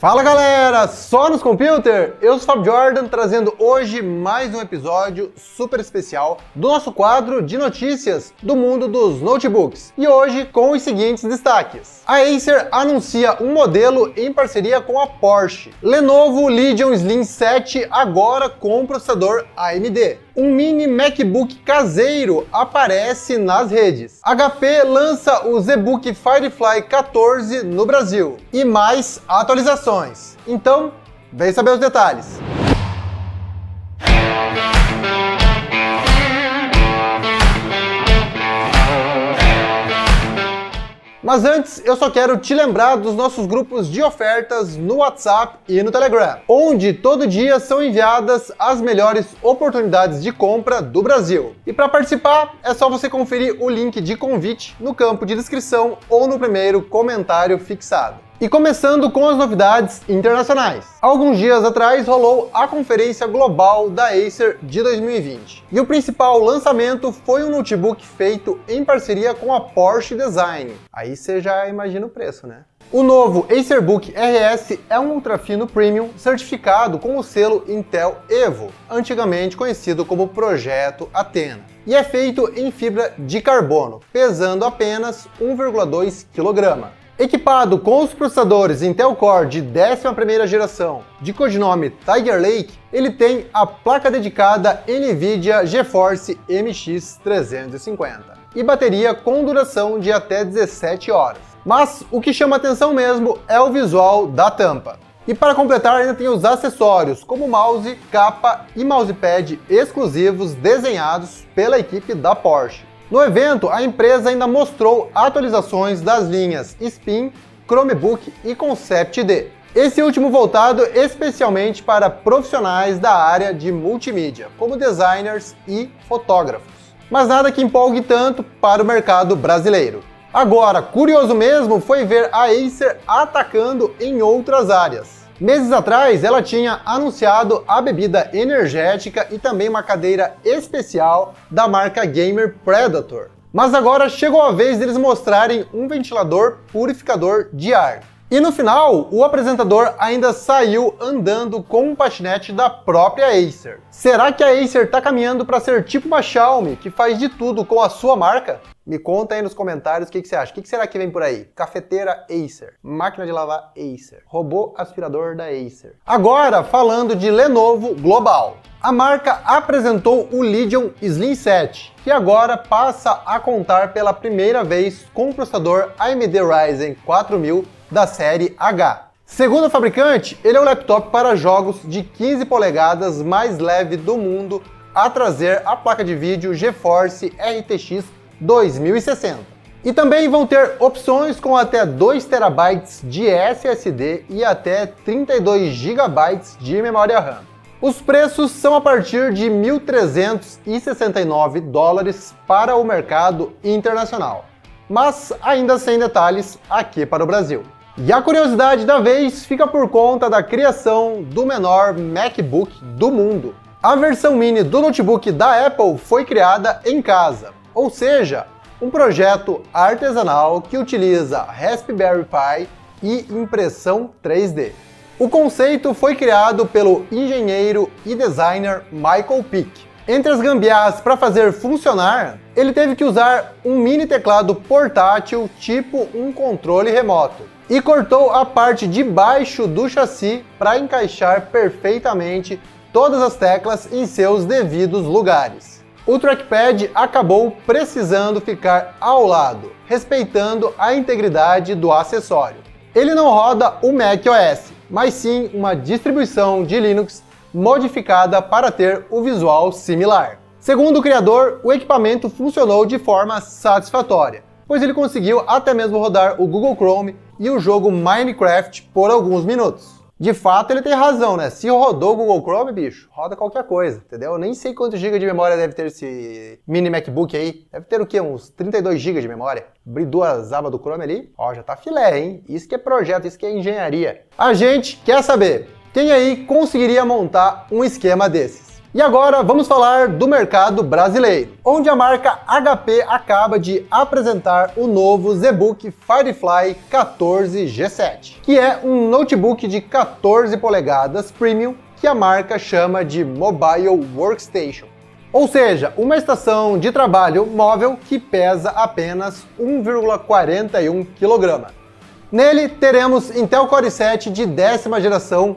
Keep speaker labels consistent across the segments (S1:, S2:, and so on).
S1: Fala galera, só nos Computer? Eu sou o Fábio Jordan, trazendo hoje mais um episódio super especial do nosso quadro de notícias do mundo dos notebooks. E hoje com os seguintes destaques. A Acer anuncia um modelo em parceria com a Porsche. Lenovo Legion Slim 7 agora com processador AMD. Um mini MacBook caseiro aparece nas redes. HP lança o ZBook Firefly 14 no Brasil. E mais atualizações. Então, vem saber os detalhes. Mas antes, eu só quero te lembrar dos nossos grupos de ofertas no WhatsApp e no Telegram, onde todo dia são enviadas as melhores oportunidades de compra do Brasil. E para participar, é só você conferir o link de convite no campo de descrição ou no primeiro comentário fixado. E começando com as novidades internacionais. Alguns dias atrás rolou a Conferência Global da Acer de 2020. E o principal lançamento foi um notebook feito em parceria com a Porsche Design. Aí você já imagina o preço, né? O novo Acerbook RS é um ultrafino premium certificado com o selo Intel Evo, antigamente conhecido como Projeto Athena. E é feito em fibra de carbono, pesando apenas 1,2 kg. Equipado com os processadores Intel Core de 11ª geração, de codinome Tiger Lake, ele tem a placa dedicada NVIDIA GeForce MX 350 e bateria com duração de até 17 horas. Mas o que chama atenção mesmo é o visual da tampa. E para completar ainda tem os acessórios, como mouse, capa e mousepad exclusivos desenhados pela equipe da Porsche. No evento, a empresa ainda mostrou atualizações das linhas Spin, Chromebook e Concept D. Esse último voltado especialmente para profissionais da área de multimídia, como designers e fotógrafos. Mas nada que empolgue tanto para o mercado brasileiro. Agora, curioso mesmo foi ver a Acer atacando em outras áreas. Meses atrás, ela tinha anunciado a bebida energética e também uma cadeira especial da marca gamer Predator. Mas agora chegou a vez deles mostrarem um ventilador purificador de ar. E no final, o apresentador ainda saiu andando com um patinete da própria Acer. Será que a Acer está caminhando para ser tipo uma Xiaomi, que faz de tudo com a sua marca? Me conta aí nos comentários o que você acha. O que será que vem por aí? Cafeteira Acer, máquina de lavar Acer, robô aspirador da Acer. Agora, falando de Lenovo Global. A marca apresentou o Legion Slim 7, que agora passa a contar pela primeira vez com o processador AMD Ryzen 4000 da série H. Segundo o fabricante, ele é o laptop para jogos de 15 polegadas mais leve do mundo a trazer a placa de vídeo GeForce RTX 2060. E também vão ter opções com até 2 TB de SSD e até 32 GB de memória RAM. Os preços são a partir de $1.369 para o mercado internacional, mas ainda sem detalhes aqui para o Brasil. E a curiosidade da vez fica por conta da criação do menor MacBook do mundo. A versão mini do notebook da Apple foi criada em casa, ou seja, um projeto artesanal que utiliza Raspberry Pi e impressão 3D. O conceito foi criado pelo engenheiro e designer Michael Pick. Entre as gambiarras para fazer funcionar, ele teve que usar um mini teclado portátil tipo um controle remoto e cortou a parte de baixo do chassi para encaixar perfeitamente todas as teclas em seus devidos lugares. O trackpad acabou precisando ficar ao lado, respeitando a integridade do acessório. Ele não roda o macOS, mas sim uma distribuição de Linux modificada para ter o visual similar. Segundo o criador, o equipamento funcionou de forma satisfatória, pois ele conseguiu até mesmo rodar o Google Chrome e o jogo Minecraft por alguns minutos. De fato, ele tem razão, né? Se rodou o Google Chrome, bicho, roda qualquer coisa, entendeu? Eu nem sei quantos GB de memória deve ter esse mini MacBook aí. Deve ter o quê? Uns 32 GB de memória. Abrir duas abas do Chrome ali, ó, já tá filé, hein? Isso que é projeto, isso que é engenharia. A gente quer saber, quem aí conseguiria montar um esquema desses? E agora vamos falar do mercado brasileiro, onde a marca HP acaba de apresentar o novo ZBook Firefly 14G7, que é um notebook de 14 polegadas premium que a marca chama de Mobile Workstation. Ou seja, uma estação de trabalho móvel que pesa apenas 1,41 kg. Nele teremos Intel Core i7 de 10ª geração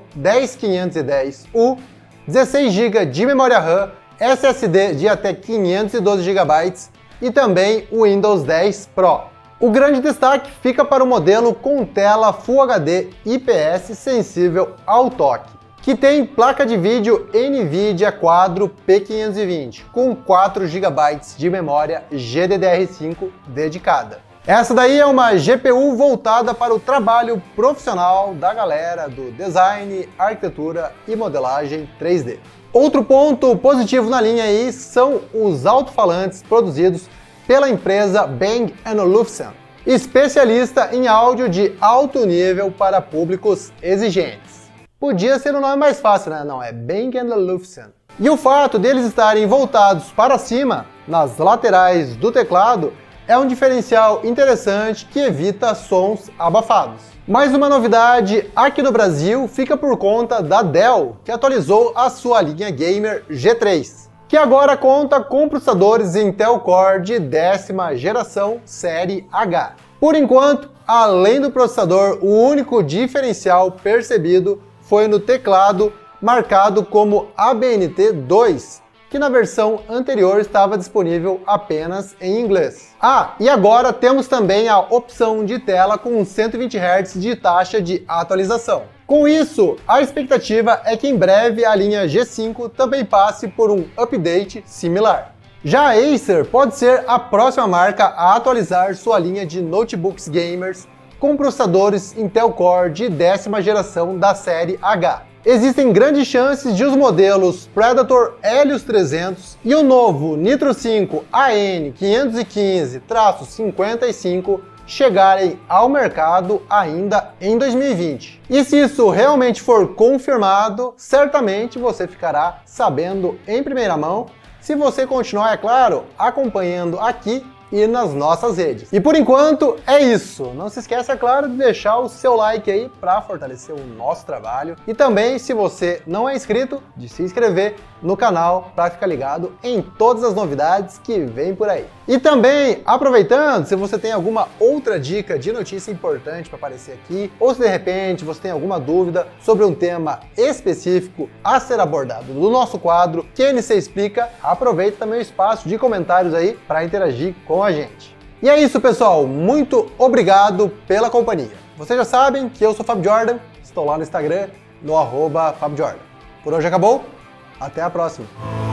S1: 10510U, 16 GB de memória RAM, SSD de até 512 GB e também o Windows 10 Pro. O grande destaque fica para o modelo com tela Full HD IPS sensível ao toque, que tem placa de vídeo NVIDIA Quadro P520 com 4 GB de memória GDDR5 dedicada. Essa daí é uma GPU voltada para o trabalho profissional da galera do design, arquitetura e modelagem 3D. Outro ponto positivo na linha aí são os alto-falantes produzidos pela empresa Bang & Olufsen, especialista em áudio de alto nível para públicos exigentes. Podia ser um nome mais fácil, né? Não, é Bang & Olufsen. E o fato deles estarem voltados para cima, nas laterais do teclado, é um diferencial interessante que evita sons abafados. Mais uma novidade aqui no Brasil fica por conta da Dell, que atualizou a sua linha gamer G3, que agora conta com processadores Intel Core de 10ª geração série H. Por enquanto, além do processador, o único diferencial percebido foi no teclado marcado como ABNT2, que na versão anterior estava disponível apenas em inglês. Ah, e agora temos também a opção de tela com 120 Hz de taxa de atualização. Com isso, a expectativa é que em breve a linha G5 também passe por um update similar. Já a Acer pode ser a próxima marca a atualizar sua linha de notebooks gamers com processadores Intel Core de 10ª geração da série H. Existem grandes chances de os modelos Predator Helios 300 e o novo Nitro 5 AN515-55 chegarem ao mercado ainda em 2020. E se isso realmente for confirmado, certamente você ficará sabendo em primeira mão, se você continuar, é claro, acompanhando aqui e nas nossas redes. E por enquanto é isso. Não se esqueça, é claro, de deixar o seu like aí para fortalecer o nosso trabalho. E também, se você não é inscrito, de se inscrever no canal para ficar ligado em todas as novidades que vem por aí. E também, aproveitando, se você tem alguma outra dica de notícia importante para aparecer aqui, ou se de repente você tem alguma dúvida sobre um tema específico a ser abordado no nosso quadro QNC Explica, aproveita também o espaço de comentários aí para interagir com a gente. E é isso, pessoal. Muito obrigado pela companhia. Vocês já sabem que eu sou Fábio Jordan, estou lá no Instagram, no @FábioJordan. Por hoje acabou, até a próxima.